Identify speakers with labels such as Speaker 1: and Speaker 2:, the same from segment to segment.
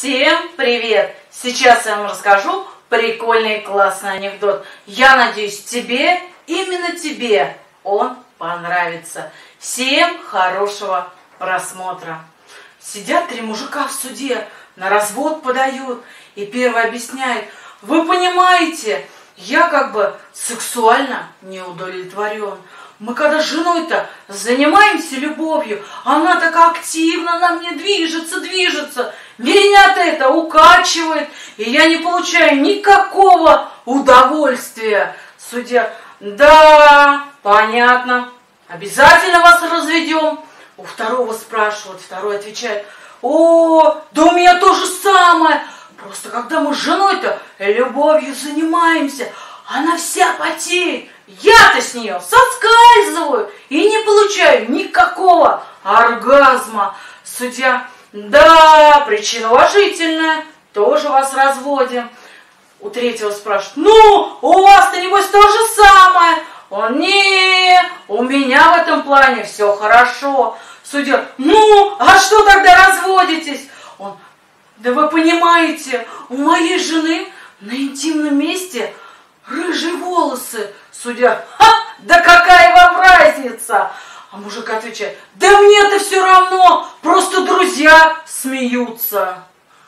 Speaker 1: Всем привет! Сейчас я вам расскажу прикольный классный анекдот. Я надеюсь, именно тебе он понравится. Всем хорошего просмотра. Сидят три мужика в суде, на развод подают. И первый объясняет: вы понимаете, я как бы сексуально не удовлетворен. Мы когда с женой-то занимаемся любовью, она так активно на мне движется. Меня-то это укачивает, и я не получаю никакого удовольствия. Судья: да, понятно, обязательно вас разведем. У второго спрашивают, второй отвечает: о, да у меня то же самое. Просто когда мы с женой-то любовью занимаемся, она вся потеет. Я-то с нее соскальзываю и не получаю никакого оргазма. Судья: да, причина уважительная, тоже вас разводим. У третьего спрашивают: ну, у вас-то небось то же самое. Он: не, у меня в этом плане все хорошо. Судья: ну, а что тогда разводитесь? Он: да вы понимаете, у моей жены на интимном месте рыжие волосы. Судья: ха, да какая вам разница? А мужик отвечает: да мне-то все равно, просто друзья смеются.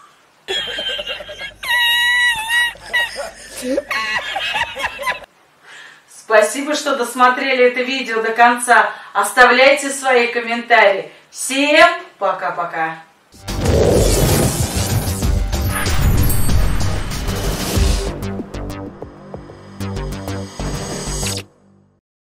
Speaker 1: Спасибо, что досмотрели это видео до конца. Оставляйте свои комментарии. Всем пока-пока.